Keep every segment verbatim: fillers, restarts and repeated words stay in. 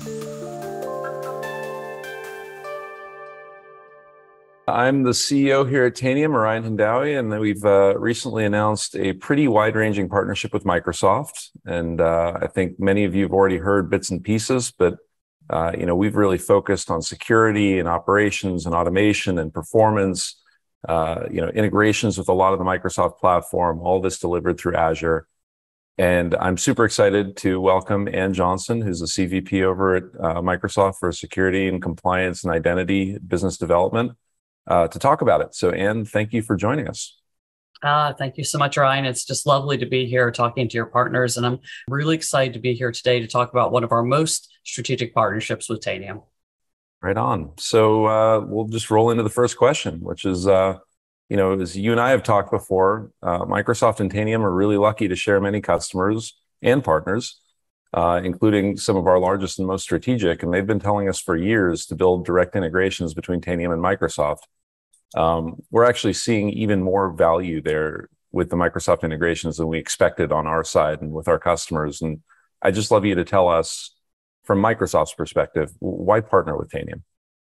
I'm the C E O here at Tanium, Orion Hindawi, and we've uh, recently announced a pretty wide-ranging partnership with Microsoft. And uh, I think many of you have already heard bits and pieces, but uh, you know, we've really focused on security and operations and automation and performance, uh, you know, integrations with a lot of the Microsoft platform, all this delivered through Azure. And I'm super excited to welcome Ann Johnson, who's the C V P over at uh, Microsoft for security and compliance and identity business development. Uh, to talk about it. So, Ann, thank you for joining us. Uh, thank you so much, Ryan. It's just lovely to be here talking to your partners. And I'm really excited to be here today to talk about one of our most strategic partnerships with Tanium. Right on. So uh, we'll just roll into the first question, which is, uh, you know, as you and I have talked before, uh, Microsoft and Tanium are really lucky to share many customers and partners, uh, including some of our largest and most strategic. And they've been telling us for years to build direct integrations between Tanium and Microsoft. Um, we're actually seeing even more value there with the Microsoft integrations than we expected on our side and with our customers. And I'd just love you to tell us, from Microsoft's perspective, why partner with Tanium?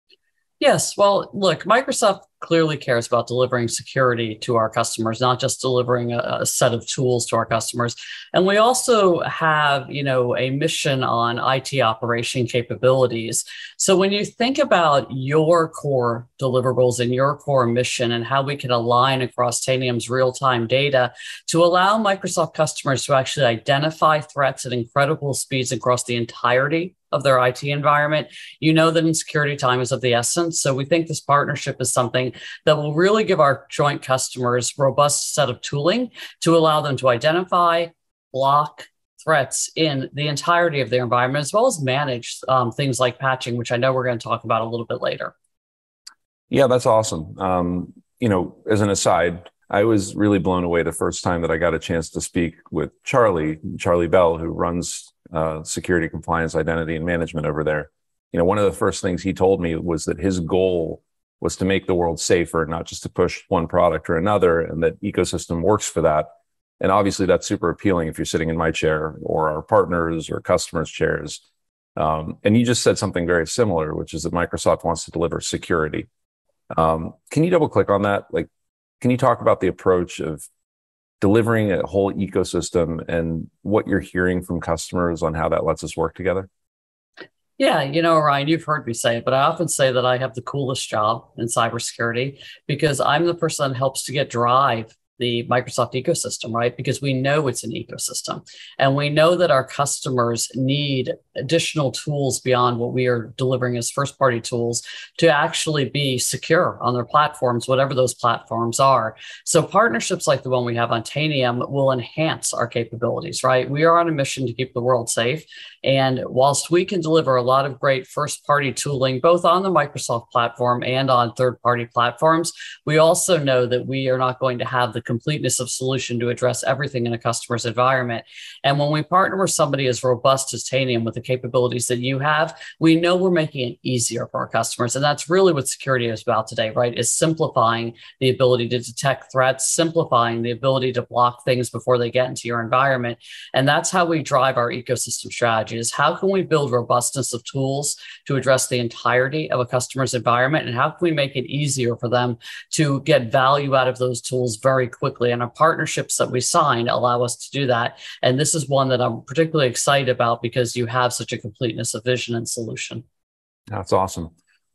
Yes. Well, look, Microsoft clearly cares about delivering security to our customers, not just delivering a, a set of tools to our customers. And we also have, you know, a mission on I T operation capabilities. So when you think about your core deliverables and your core mission and how we can align across Tanium's real-time data to allow Microsoft customers to actually identify threats at incredible speeds across the entirety of their I T environment, you know that in security time is of the essence. So we think this partnership is something that will really give our joint customers a robust set of tooling to allow them to identify, block threats in the entirety of their environment, as well as manage um, things like patching, which I know we're going to talk about a little bit later. Yeah, that's awesome. Um, you know, as an aside, I was really blown away the first time that I got a chance to speak with Charlie, Charlie Bell, who runs uh, security, compliance, identity, and management over there. You know, one of the first things he told me was that his goal was to make the world safer, not just to push one product or another, and that ecosystem works for that. And obviously that's super appealing if you're sitting in my chair or our partners or customers' chairs. Um, and you just said something very similar, which is that Microsoft wants to deliver security. Um, can you double click on that? Like, can you talk about the approach of delivering a whole ecosystem and what you're hearing from customers on how that lets us work together? Yeah, you know, Ryan, you've heard me say it, but I often say that I have the coolest job in cybersecurity because I'm the person that helps to get drive the Microsoft ecosystem, right? Because we know it's an ecosystem and we know that our customers need additional tools beyond what we are delivering as first party tools to actually be secure on their platforms, whatever those platforms are. So partnerships like the one we have on Tanium will enhance our capabilities, right? We are on a mission to keep the world safe. And whilst we can deliver a lot of great first party tooling, both on the Microsoft platform and on third party platforms, we also know that we are not going to have the completeness of solution to address everything in a customer's environment. And when we partner with somebody as robust as Tanium with the capabilities that you have, we know we're making it easier for our customers. And that's really what security is about today, right? Is simplifying the ability to detect threats, simplifying the ability to block things before they get into your environment. And that's how we drive our ecosystem strategy, is how can we build robustness of tools to address the entirety of a customer's environment? And how can we make it easier for them to get value out of those tools very quickly? And our partnerships that we sign allow us to do that. And this is one that I'm particularly excited about because you have such a completeness of vision and solution. That's awesome.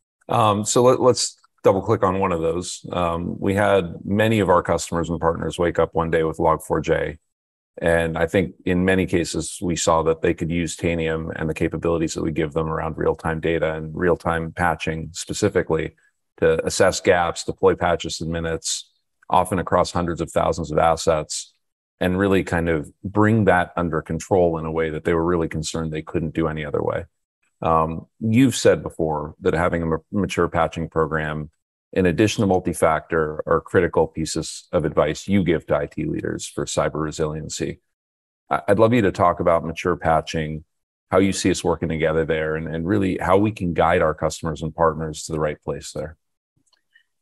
Um, so let, let's double click on one of those. Um, we had many of our customers and partners wake up one day with log four j. And I think in many cases, we saw that they could use Tanium and the capabilities that we give them around real-time data and real-time patching specifically to assess gaps, deploy patches in minutes, often across hundreds of thousands of assets, and really kind of bring that under control in a way that they were really concerned they couldn't do any other way. Um, you've said before that having a mature patching program, in addition to multi-factor, are critical pieces of advice you give to I T leaders for cyber resiliency. I'd love you to talk about mature patching, how you see us working together there, and, and really how we can guide our customers and partners to the right place there.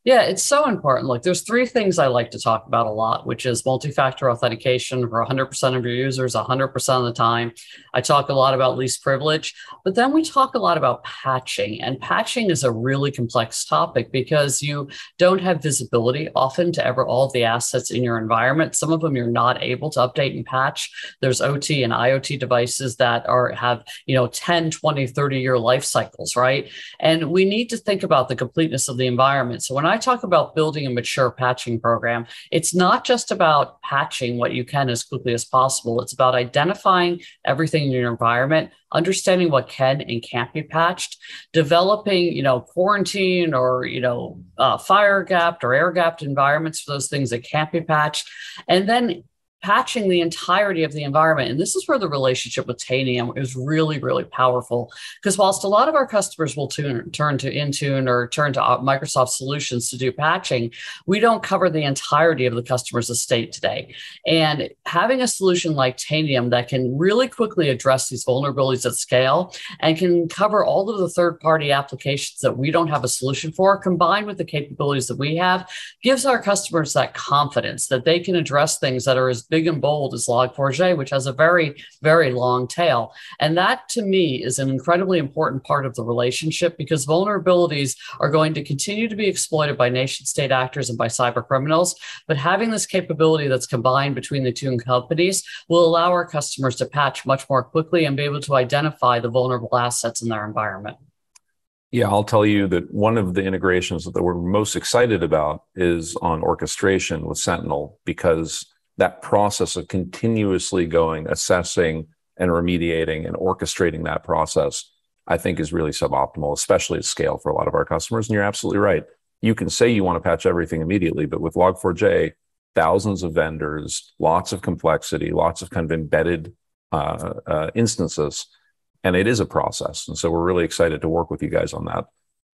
Yeah, it's so important. Look, there's three things I like to talk about a lot, which is multi-factor authentication for one hundred percent of your users, one hundred percent of the time. I talk a lot about least privilege, but then we talk a lot about patching. And patching is a really complex topic because you don't have visibility often to ever all of the assets in your environment. Some of them you're not able to update and patch. There's O T and I O T devices that are have, you know, ten, twenty, thirty year life cycles, right? And we need to think about the completeness of the environment. So when I I talk about building a mature patching program, it's not just about patching what you can as quickly as possible. It's about identifying everything in your environment, understanding what can and can't be patched, developing, you know, quarantine or, you know, uh, fire gapped or air gapped environments for those things that can't be patched, and then patching the entirety of the environment. And this is where the relationship with Tanium is really, really powerful. Because whilst a lot of our customers will tune, turn to Intune or turn to Microsoft solutions to do patching, we don't cover the entirety of the customer's estate today. And having a solution like Tanium that can really quickly address these vulnerabilities at scale and can cover all of the third-party applications that we don't have a solution for, combined with the capabilities that we have, gives our customers that confidence that they can address things that are as big and bold as log four j, which has a very, very long tail. And that, to me, is an incredibly important part of the relationship, because vulnerabilities are going to continue to be exploited by nation state actors and by cyber criminals. But having this capability that's combined between the two companies will allow our customers to patch much more quickly and be able to identify the vulnerable assets in their environment. Yeah, I'll tell you that one of the integrations that we're most excited about is on orchestration with Sentinel, because that process of continuously going, assessing and remediating and orchestrating that process, I think is really suboptimal, especially at scale for a lot of our customers. And you're absolutely right. You can say you want to patch everything immediately, but with log four j, thousands of vendors, lots of complexity, lots of kind of embedded uh, uh, instances, and it is a process. And so we're really excited to work with you guys on that.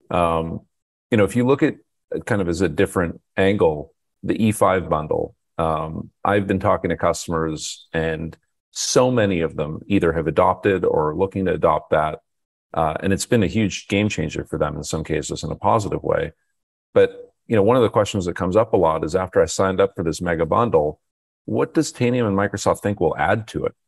Um, you know, if you look at kind of as a different angle, the E five bundle, Um, I've been talking to customers, and so many of them either have adopted or are looking to adopt that. Uh, and it's been a huge game changer for them in some cases in a positive way. But, you know, one of the questions that comes up a lot is, after I signed up for this mega bundle, what does Tanium and Microsoft think will add to it?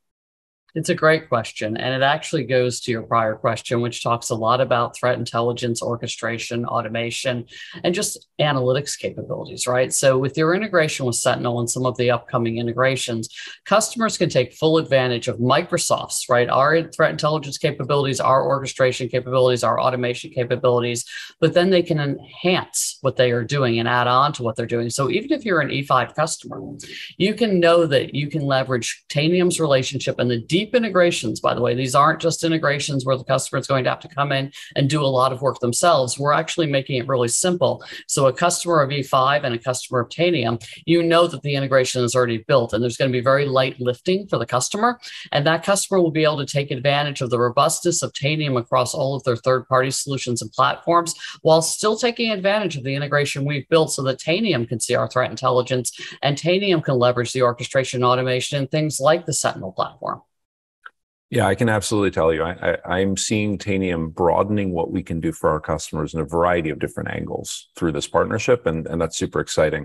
It's a great question. And it actually goes to your prior question, which talks a lot about threat intelligence, orchestration, automation, and just analytics capabilities, right? So with your integration with Sentinel and some of the upcoming integrations, customers can take full advantage of Microsoft's, right? Our threat intelligence capabilities, our orchestration capabilities, our automation capabilities, but then they can enhance what they are doing and add on to what they're doing. So even if you're an E five customer, you can know that you can leverage Tanium's relationship and the deep Deep integrations, by the way. These aren't just integrations where the customer is going to have to come in and do a lot of work themselves. We're actually making it really simple. So a customer of E five and a customer of Tanium, you know that the integration is already built, and there's going to be very light lifting for the customer. And that customer will be able to take advantage of the robustness of Tanium across all of their third-party solutions and platforms, while still taking advantage of the integration we've built, so that Tanium can see our threat intelligence and Tanium can leverage the orchestration automation and things like the Sentinel platform. Yeah, I can absolutely tell you, I, I, I'm seeing Tanium broadening what we can do for our customers in a variety of different angles through this partnership, and, and that's super exciting.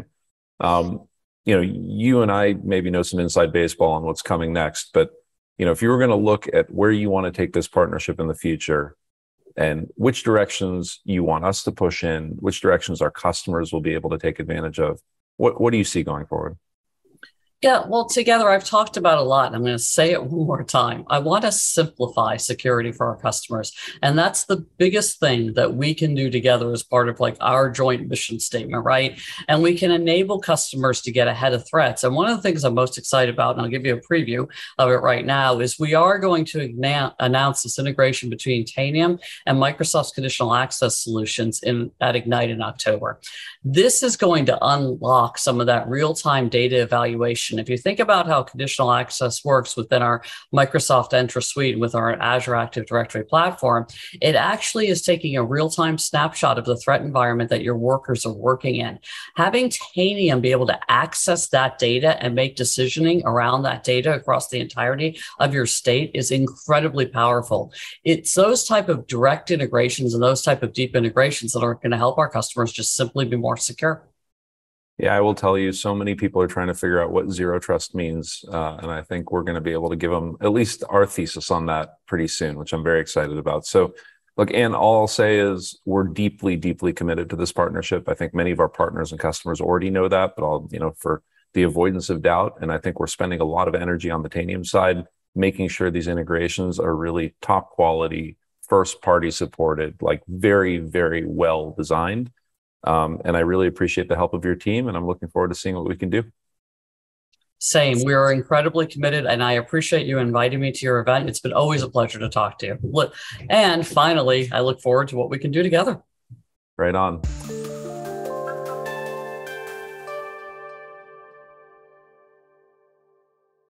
Um, you know, you and I maybe know some inside baseball on what's coming next, but you know, if you were going to look at where you want to take this partnership in the future, and which directions you want us to push in, which directions our customers will be able to take advantage of, what what do you see going forward? Yeah, well, together I've talked about a lot, and I'm going to say it one more time. I want to simplify security for our customers. And that's the biggest thing that we can do together as part of like our joint mission statement, right? And we can enable customers to get ahead of threats. And one of the things I'm most excited about, and I'll give you a preview of it right now, is we are going to announce this integration between Tanium and Microsoft's conditional access solutions in, at Ignite in October. This is going to unlock some of that real-time data evaluation integration. If you think about how conditional access works within our Microsoft Entra Suite with our Azure Active Directory platform, it actually is taking a real-time snapshot of the threat environment that your workers are working in. Having Tanium be able to access that data and make decisioning around that data across the entirety of your state is incredibly powerful. It's those type of direct integrations and those type of deep integrations that are going to help our customers just simply be more secure. Yeah, I will tell you, so many people are trying to figure out what zero trust means. Uh, and I think we're going to be able to give them at least our thesis on that pretty soon, which I'm very excited about. So look, Ann, all I'll say is we're deeply, deeply committed to this partnership. I think many of our partners and customers already know that, but I'll, you know, for the avoidance of doubt, and I think we're spending a lot of energy on the Tanium side, making sure these integrations are really top quality, first party supported, like very, very well designed. Um, and I really appreciate the help of your team, and I'm looking forward to seeing what we can do. Same. We are incredibly committed, and I appreciate you inviting me to your event. It's been always a pleasure to talk to you. And finally, I look forward to what we can do together. Right on.